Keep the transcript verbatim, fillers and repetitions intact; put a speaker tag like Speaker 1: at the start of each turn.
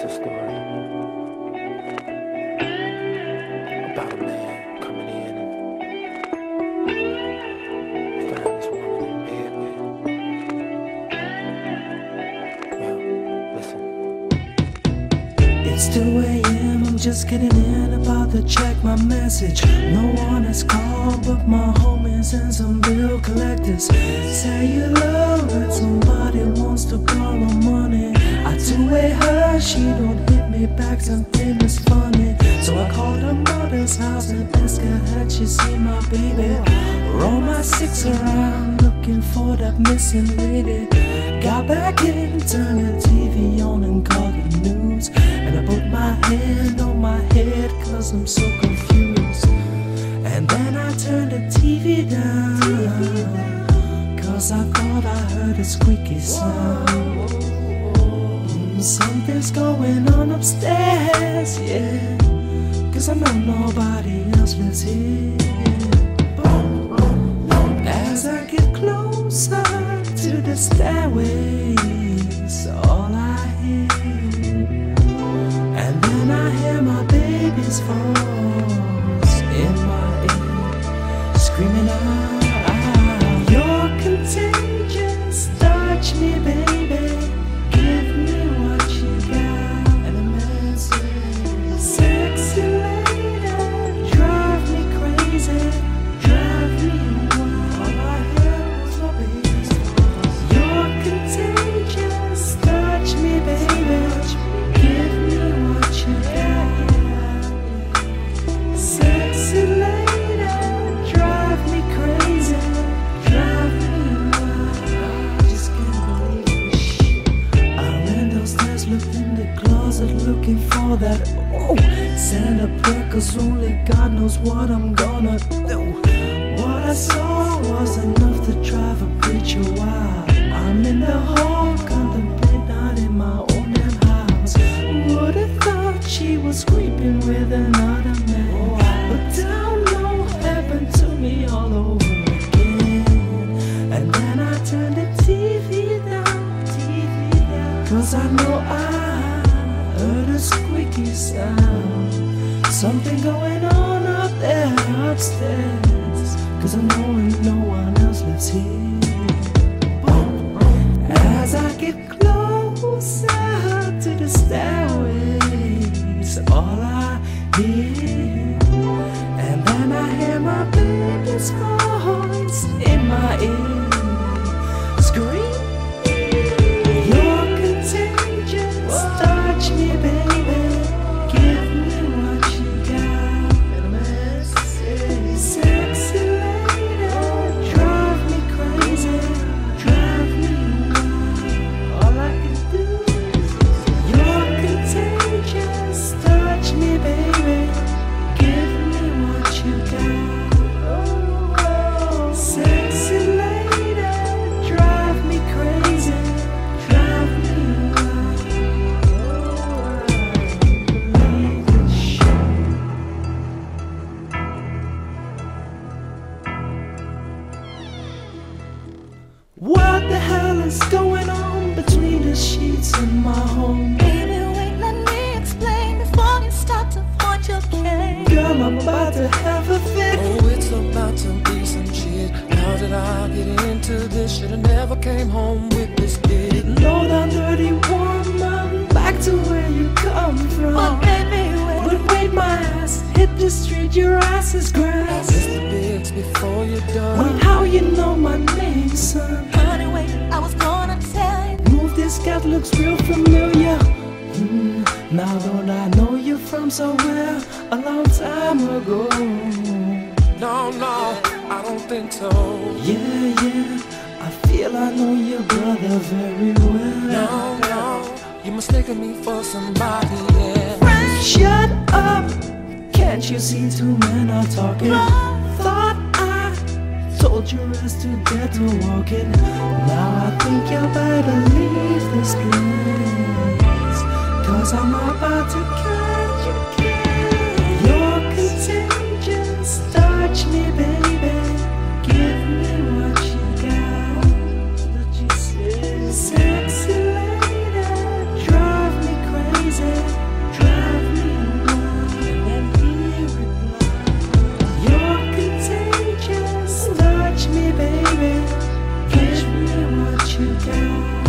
Speaker 1: a story about a man coming in and finding this woman in bed with. Well, listen.
Speaker 2: It's two A M, I'm just getting in, about to check my message. No one has called but my homies and some bill collectors. Cellular and somebody wants to borrow money. I two-way her, she don't hit me back, something is funny. So I called her mother's house and asked her had she seen my baby. Roll my six around looking for that missing lady. Got back in, turned the T V on and called the news. And I put my hand on my head cause I'm so confused. And then I turned the T V down cause I thought I heard a squeaky sound. Mm, something's going on upstairs, yeah, cause I know nobody else lives here. As I get closer to the stairways, all I hear, and then I hear my baby's voice in my ear, screaming out, "You're contagious, touch me, baby, give me what you got." And the man said, "Sexy lady, drive me crazy, drive me wild." All I hear was my baby's voice. "You're contagious, touch me, baby, give me what you got. Sexy lady, drive me crazy, drive me wild." I just can't believe this shit. I ran downstairs, looked in the closet, looking for that, oh, Santa prayer, cause only God knows what I'm gonna do. What I saw was enough to drive a preacher wild. I'm in the hall, contemplating out in my own damn house. Would've thought she was creeping with another man, but down low happened to me all over again. And then I turned the T V down, T V down, cause I know I heard a squeaky sound. Something going on up there upstairs, cause I know no one else lives here. As I get closer to the stairways, all I hear, and then I hear my baby's voice in my ear, scream, "You're contagious, touch me, baby, give me what you got." And the man says, "Sexy lady, drive me crazy, drive me wild." All I can do is, "You're contagious, touch me, baby, give me what you got. Sexy lady, drive me crazy, drive me wild." Believe this shit. What the hell is going on between the sheets in my home?
Speaker 3: Baby, wait, let me explain before you start to point your cane.
Speaker 2: Girl, I'm about to have a fit.
Speaker 4: Oh, it's about to be some shit. How did I get into this? Should've never came home with this kid.
Speaker 2: Low down, dirty woman, back to where you come from.
Speaker 3: But baby, wait,
Speaker 2: But wait, my ass hit the street, your ass is grass.
Speaker 4: Miss the bigs before you're done.
Speaker 2: Wait, how you know my name, son?
Speaker 3: honey, wait, I was gonna tell you.
Speaker 2: Move, this cat looks real familiar. Hmm, now don't I know you from somewhere a long time ago?
Speaker 4: No, no, I don't think so.
Speaker 2: Yeah, yeah, I feel I know your brother very well.
Speaker 4: No, no, you're mistaking me for somebody else.
Speaker 2: Shut up! Can't you see two men are talking? Thought I told your ass to get to walking. Now I think you better leave this place, cause I'm about to catch you, kid. You're contagious, touch me, baby, give me what you got. That you say, sexy lady, drive me crazy. down.